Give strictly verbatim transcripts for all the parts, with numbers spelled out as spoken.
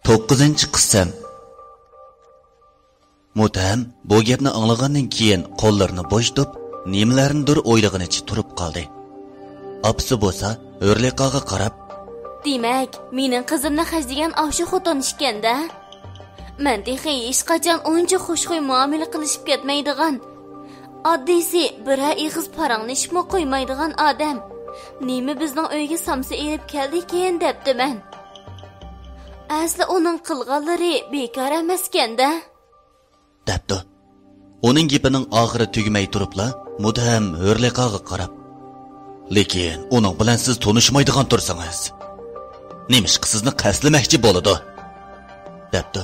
to'qqizinchi qissam. Mutam bu gapni anglagandan keyin qo'llarini bo'shatib, nimalarnidir o'ylag'inicha turib qoldi. Apsi bo'lsa, O'rliqaga qarab, "Demak, mening qizimni xajdigan avshu xotin ishkanda. Men dehi hech qachon uncha xushxuy muomala qilishib ketmaydigan, oddiysi bir ig'iz paranglashibmi qo'ymaydigan odam. Nima bizning uyga samsa elib keldi-keyin debdi men. Asli uning qilganlari bekor emaskanda." debdi. Uning gapining oxiri tugmay turibla, Mudham O'rliqaga qarab, "Lekin uning bilan siz tanishmaydigan tursangiz, nemish sizni qaslamoqchi bo'ladi?" debdi.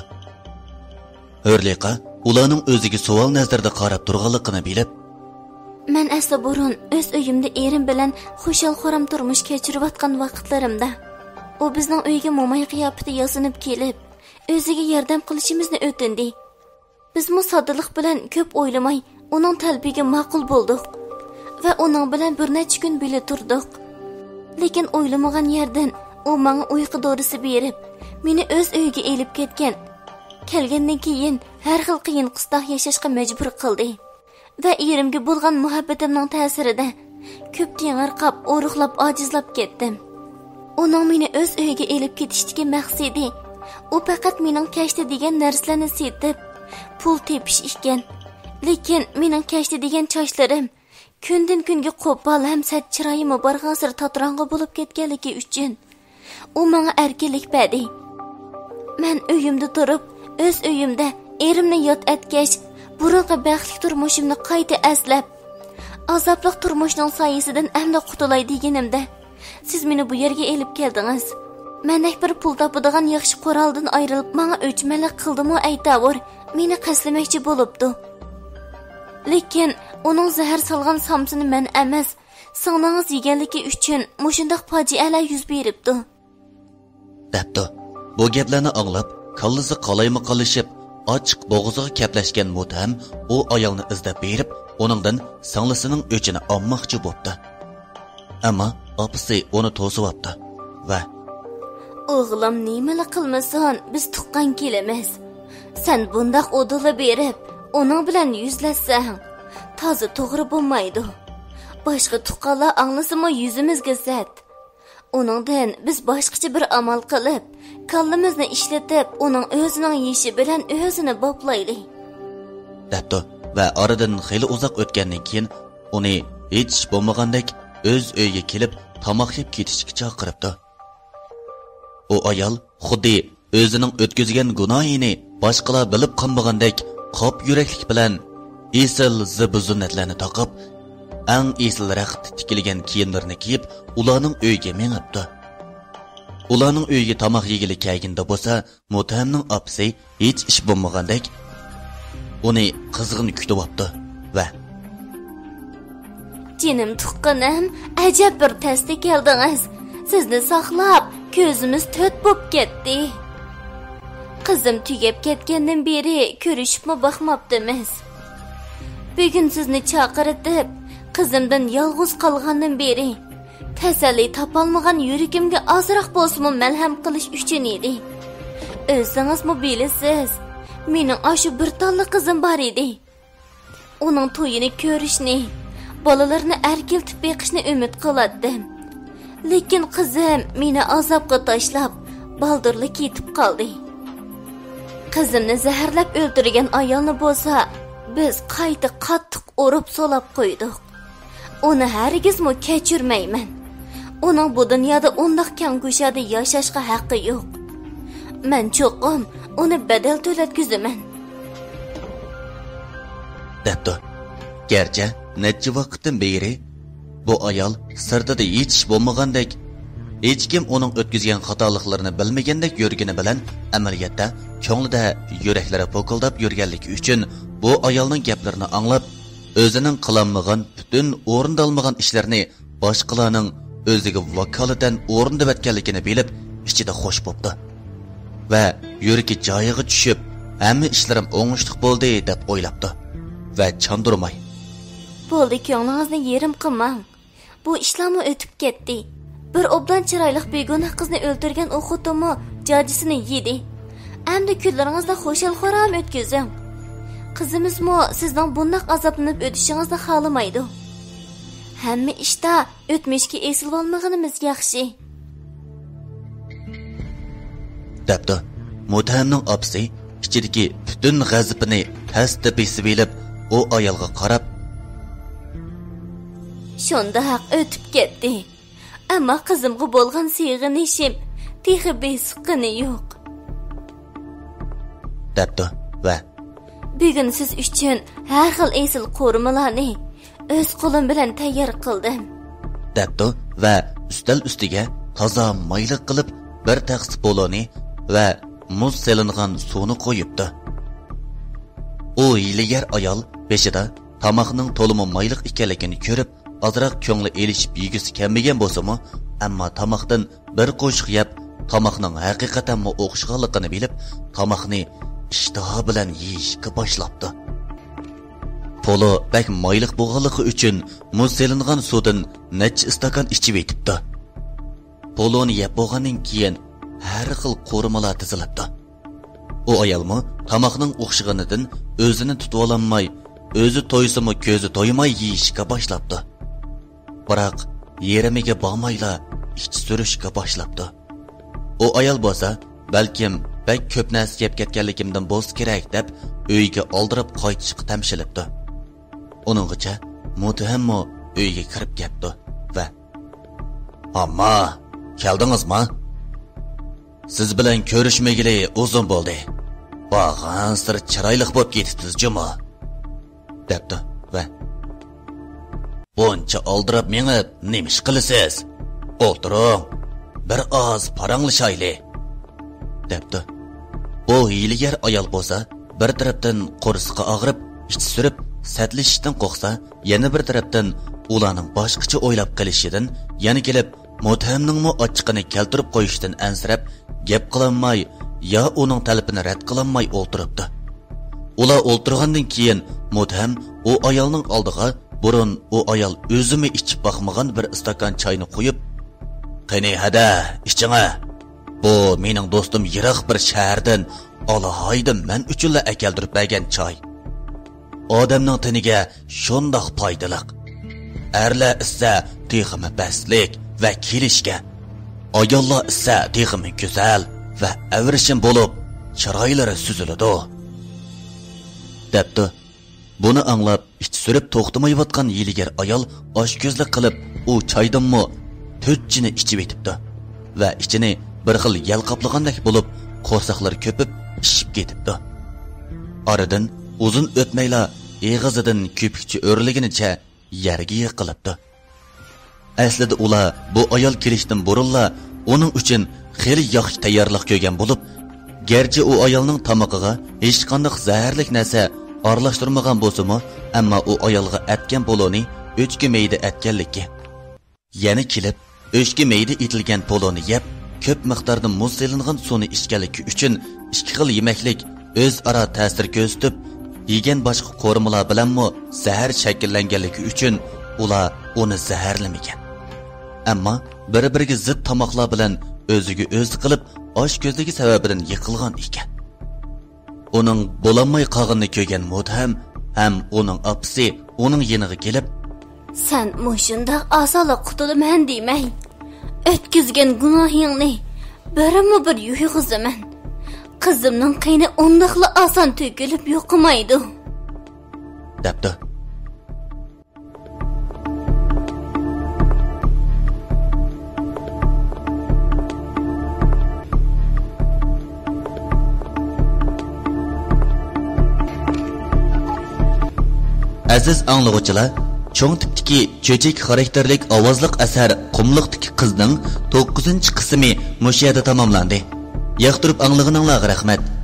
O'rliqa ularning o'ziga savol nazarda qarab turganligini bilib, "Men asli burun o'z uyimda erim bilan xushal-xoram turmush kechirayotgan vaqtlarimda u bizning uyga mo'may qiyofada yozinib kelib, o'ziga yordam qilishimizni o'tindi. Biz musoddaliq bilan ko'p o'ylamay, uning talbiga ma'qul bo'ldik va uning bilan bir necha kun birga turdik. Lekin o'ylamagan yerdan u menga uyqu dorisi berib, meni o'z uyiga elib ketgan. Kelgandan keyin har xil qiyin qistoq yashashga majbur qildi va erimga bo'lgan muhabbatimning ta'sirida ko'p tengirqab, o'ruqlab, ojizlab ketdim. Uning meni o'z uyiga elib ketishdagi maqsadi u faqat mening kashta degan narsalarni setib, pul tepish ekan. Lekin mening kashta degan chochlarim kundan kunga qo'pol ham sat chiroyi mubarg'asir tatrango bo'lib ketganligi uchun u menga erkinlik berdi. Men uyimda turib, o'z uyimda erimni yod etgach, burungi baxtli turmushimni qayta aslab, azobli turmushning soyasidan amda qutulay deganimda, siz meni bu yerga elib keldingiz. Menek bir pul topadigan yaxshi quroldan ayrilib, menga o'chmalik qildimi aytavur, meni qaslamoqchi bo'libdi. Lekin uning zahar solgan samsini men emas, singlingiz yeganligi uchun mushundaq fojialar yuz beribdi." debdi. Bu gaplarni anglab, kallasi qalayma qilishib, ochiq bo'g'ziga kaplashgan Mutam u ayolni izlab berib, uningdan singlisining o'chini olmoqchi bo'pti. Ammo opasi uni to'sibdi va "O'g'lim, nimala qilmasan, biz tuqqan kelamiz. Sen bundaq o'dila berib, uning bilan yuzlashsang, toza to'g'ri bo'lmaydi. Boshqa tuqqanlar anglasimi yuzimizga zat. Uningdan biz boshqacha bir amal qilib, kallamizni ishlatib, uning o'zining yeshi bilan o'zini boplaylik." debdi va oradan xeyli uzoq o'tgandan keyin uni hech bo'lmagandek o'z uyiga kelib tomoq yeb ketishga chaqiribdi. U ayol xuddi o'zining o'tkazgan gunohini boshqalar bilib qolmagandek qop yuraklik bilan esil zibuzunatlarni taqib, ang esil raxt tikilgan kiyimlarini kiyib, ularning uyiga menibdi. Ularning uyiga tomoq yegili kelganda bo'lsa, Mutamning opasi hech ish bo'lmagandek uni qizg'in kutib olibdi va "Jinim tuqqanim, ajab bir tasda keldingiz. Sizni saqlab, ko'zimiz to'rt bo'lib ketdi. Qizim tugab ketgandan beri ko'rishibmi baxmabdimiz. Bugun sizni chaqiritib, qizimdan yolg'iz qolgandan beri tasalli topolmagan yuragimga ozroq bo'lsa-mu malham qilish uchun edi. O'zingizmi bilasiz, mening ashu bir talla qizim bor edi. Uning to'yini ko'rishni, bolalarni erkiltib beqishni umid qilardim. Lekin qizim meni azobga tashlab, baldurli ketib qoldi. Qizimni zaharlab o'ldirgan ayolni bo'lsa, biz qayta qattiq urib solab qo'ydik. Uni hargizmi kechirmayman. Uning bu dunyoda undoq kang go'shada yashashga haqqi yo'q. Men cho'qim uni badal to'latkizaman." debdi. Gerçi necha vaqtdan beri bu ayol sirtida hech ish bo'lmagandek, hech kim uning o'tkazgan xatoliklarini bilmagandek yurgani bilan amaliyotda ko'nglida yuraklari po'kildab yurganligi uchun bu ayolning gaplarini anglab, o'zining qilolmagan, butun o'rindalmagan ishlarni boshqalarning o'ziga vakolatan o'rindab etganligini bilib, ichida xo'sh bo'pti va yuragi joyiga tushib, hamma ishlarim o'ngishli bo'ldi deb o'ylabdi va chandurmay, "Bo'ldi, ko'nglingizni yerim qilmang. Bu ishlarmi o'tib ketdi. Bir obdan chiroyli begunoh qizni o'ldirgan u xotinmi jojisini yedi. Endi kunlaringizda xo'shal-xo'ram o'tkazing. Qizimizmi sizning bundoq azoblanib o'tishingizni xohlamaydi. Hamma ishda o'tmishga esilib olmaganimiz yaxshi. Dabda Muttahamning opsi ichidagi butun g'azabini tasda besib elib, u ayolga qarab, "Shundoq o'tib ketdi. Ammo qizimga bo'lgan sevg'inishim texi besiqqani yo'q." Dabda va "Bugun siz uchun har xil esil qo'rmalarni o'z qo'lim bilan tayyor qildim." Dabda va ustal ustiga toza mayliq qilib bir taqsi poloni va muz selingan suvni qo'yibdi. U hiylagar ayol beshida tamoqning to'limi mayliq ekanligini ko'rib, ozroq ko'ngli elishib yegisi kelmagan bo'lsa-mu, ammo tamoqdan bir qo'shiq yeb, tamoqning haqiqatan mo o'xshaganligini bilib, tamoqni ishtaha bilan yeyishga boshlabdi. Polo bak mayliq bo'lganligi uchun muz selingan suvdan necha istakan ichib etibdi. Poloni yeb bo'lgandan keyin har xil qo'rimalar tizilibdi. U ayolmi tamoqning o'xshiganidan o'zini tutib ololmay, o'zi to'ysimi ko'zi to'ymay yeyishga boshlabdi. Biroq yerimiga bormayla ich surishga boshlabdi. U ayol bo'lsa, balkim bak ko'p narsa yeb ketganligimdan bo'z kerak deb uyga oldirib qaytishga tamshilibdi. Uningcha Muttahammo uyga kirib ketdi va "Amma, keldingizmi? Siz bilan ko'rishmagili uzun bo'ldi. Bag'an sir chiroyli bo'lib ketibsiz juma" debdi va "Buncha oldirib meni nima ish qilasiz? O'tiring, bir oz paranglashayli" debdi. Bu hiylagar ayol bo'lsa, bir tarafdan qo'rsiqqa og'rib, ich surib, satlishishdan qo'rqsa, yana bir tarafdan ularning boshqacha o'ylab qilishidan, yana kelib Muttahamning mo ochiqini keltirib qo'yishdan ansirab, gap qilolmay, yo uning talabini rad qilolmay o'tiribdi. Ular o'tirgandan keyin Muttaham u ayolning oldiga burun u ayol o'zimi ichib baxmagan bir istakan choyni qo'yib, "Qani hada, iching'a. Bu mening do'stim yiroq bir shahardan alohida men uchunla akeldirib bergan choy. Odamning tiniga shundoq foydali. Erlar issa texmi baslik va kelishga. Ayollar issa texmi go'zal va avrishin bo'lib, chiroylari suziladi" debdi. Buni anglab, ich surib to'xtamayotgan hiylagar ayol oshko'zlik qilib, u choydanmi to'rtchini ichib etibdi va ichini bir xil yalqoplagandek bo'lib, qo'rsoqlari ko'pib, ishib ketibdi. Oradan uzun o'tmayla eg'izidan ko'pikchi o'rliginicha yerga yiqilibdi. Aslida ular bu ayol kelishdan burunla uning uchun xeyli yaxshi tayyorlik ko'rgan bo'lib, garchi u ayolning tomog'iga hech qanday zaharlik narsa aralashtirmagan bo'lsa-mu, ammo u ayolga atgan poloni o'chki mayda atganligi. Yana kelib, o'chki mayda etilgan poloni yeb, ko'p miqdorda muz selingan suvni ichganligi uchun ikki xil yemaklik o'zaro ta'sir ko'rsatib, yegan boshqa qo'rimalar bilanmi zahar shakllanganligi uchun ular uni zaharlamagan. Ammo bir-biriga zid tomoqlar bilan o'ziga o'zi qilib, osh ko'zligi sababidan yiqilgan ekan. Uning bo'lanmay qolganini ko'rgan Muttaham ham uning opsi uning yeniga kelib, "Sen mushunda asala qutulaman deymay. O'tkizgan gunohingni birimi bir yuyg'izaman. Qizimning qiyni undoqla oson to'kilib yo'qmaydi" debdi. Aziz anglag'uchilar, cho'ng tipdagi cho'chak xarakterlik ovozliq asar Qumliqdagi qizning to'qqizinchi qismi mush yerda tamomlandi. Yoqtirib anglag'ininglarga rahmat.